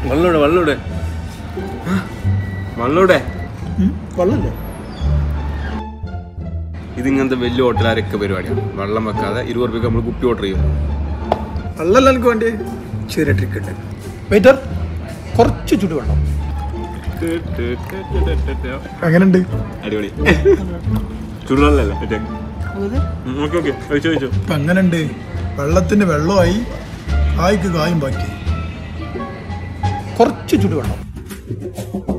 വെള്ളൂടെ വെള്ളൂടെ വെള്ളൂടെ വെള്ളമില്ല. ഇതിങ്ങനത്തെ വലിയ ഹോട്ടലാരൊക്കെ പരിപാടിയാണ്. വെള്ളം വെക്കാതെ 20 രൂപയ്ക്ക് നമ്മൾ കുപ്പി ഓർഡർ ചെയ്യും. വെള്ളമല്ല എനിക്ക് വേണ്ടി ചെറിയ ട്രിക്ക് ഉണ്ട്. വെയിറ്റർ, കുറച്ച് ചുടു വെള്ളം. എങ്ങനെയുണ്ട്? അടിപൊളി. ചുടുവെള്ളമല്ലേ? ഇപ്പം എങ്ങനെയുണ്ട്? വെള്ളത്തിന് വെള്ളമായി, കായ്ക്ക് കായും ബാക്കി. കുറച്ച് ചുടുവെള്ളം.